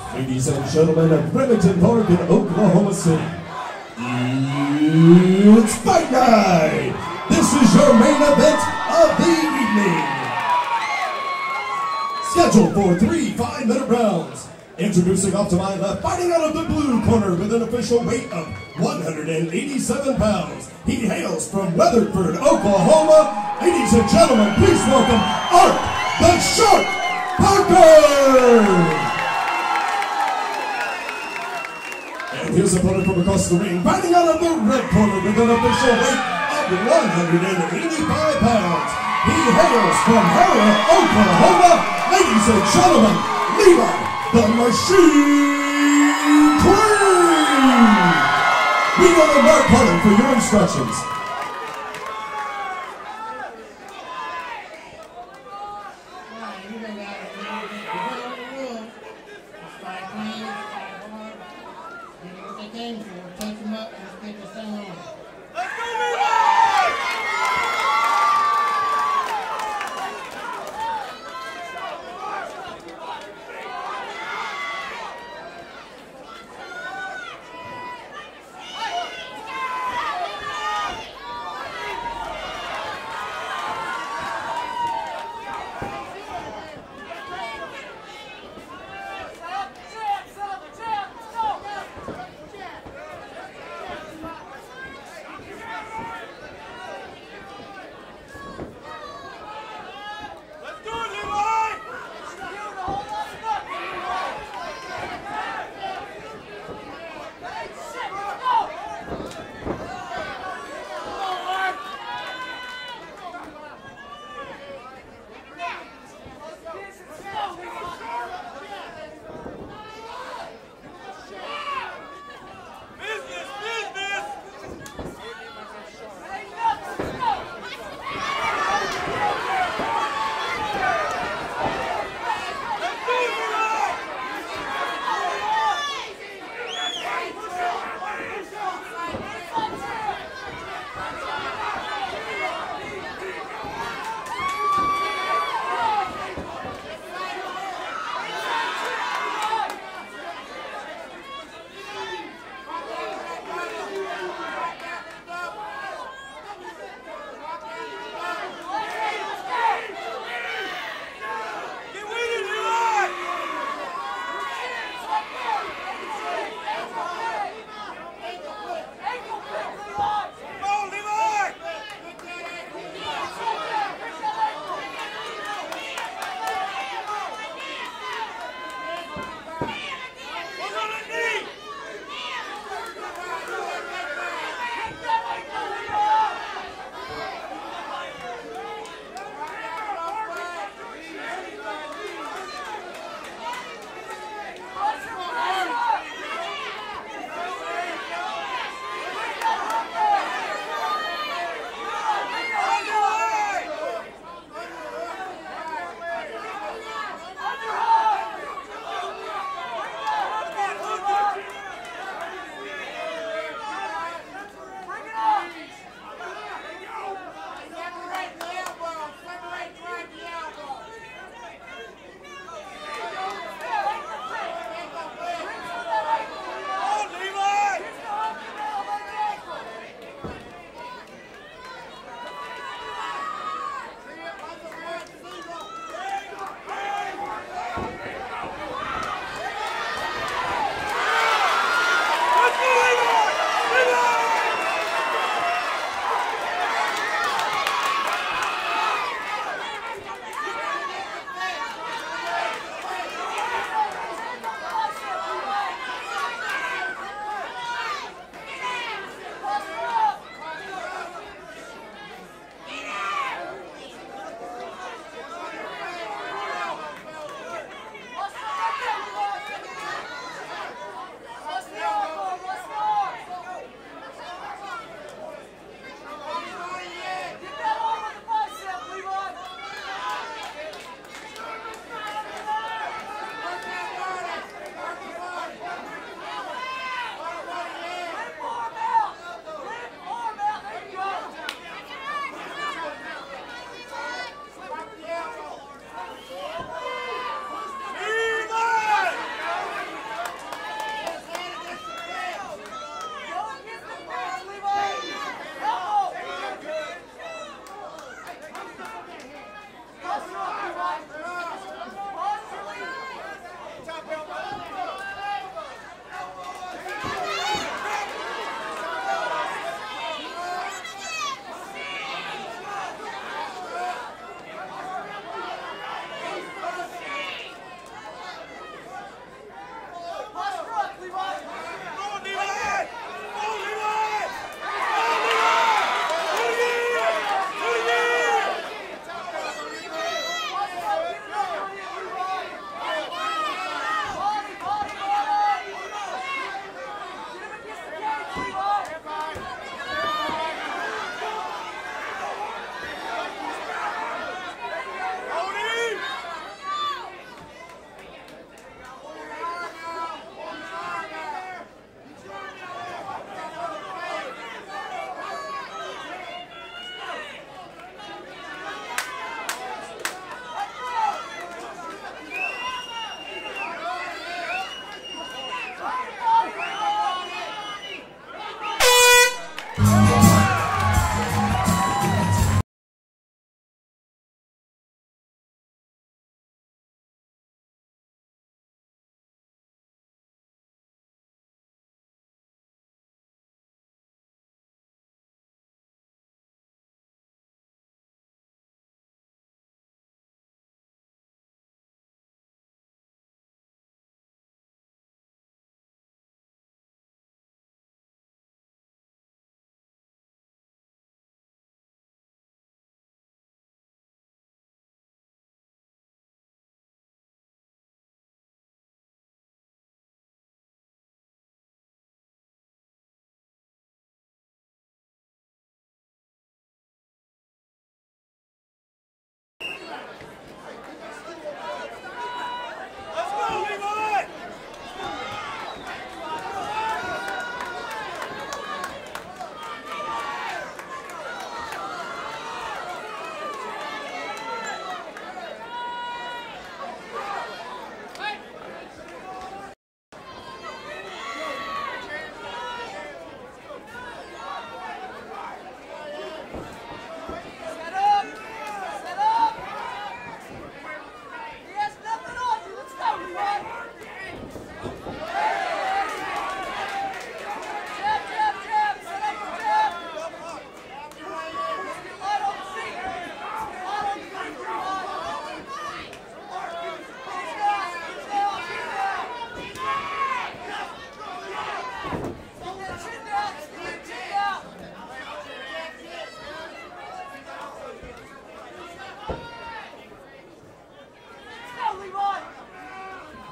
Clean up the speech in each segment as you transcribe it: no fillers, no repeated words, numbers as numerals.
Ladies and gentlemen of Remington Park in Oklahoma City, it's Fight Night! This is your main event of the evening. Scheduled for 3 5-minute rounds. Introducing off to my left, fighting out of the blue corner with an official weight of 187 pounds. He hails from Weatherford, Oklahoma. Ladies and gentlemen, please welcome Art the Shark Parker! And his opponent from across the ring, fighting out of the red corner with an official weight of 185 pounds. He hails from Harrah, Oklahoma. Ladies and gentlemen, Levi, the Machine Queen! We go to Mark Harden for your instructions.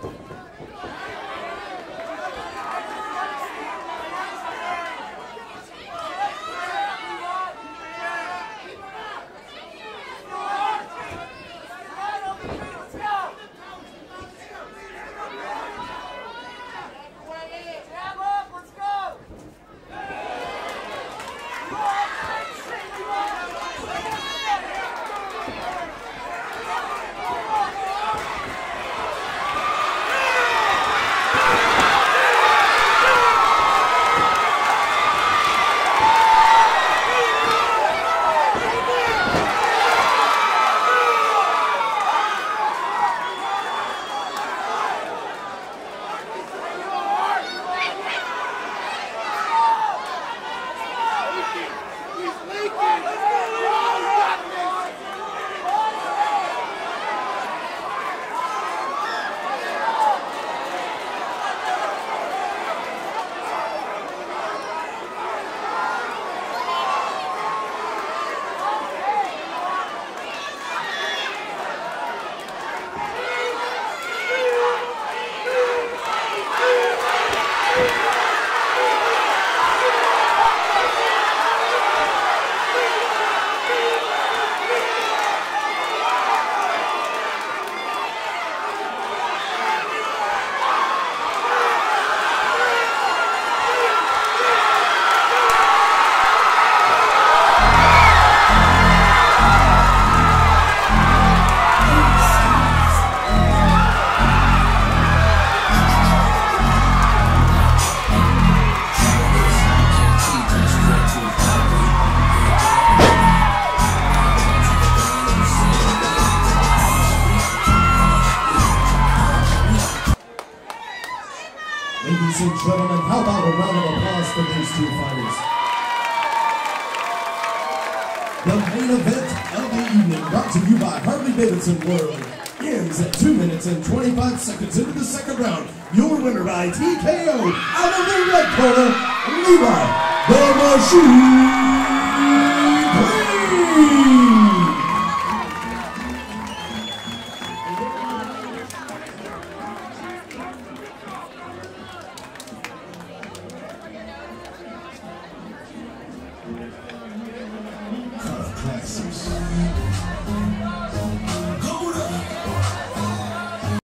Ladies and gentlemen, how about a round of applause for these two fighters? The main event of the evening, brought to you by Harley-Davidson World, ends at 2 minutes and 25 seconds into the second round. Your winner by TKO, out of the red corner, Levi, the Machine Queen! Classes.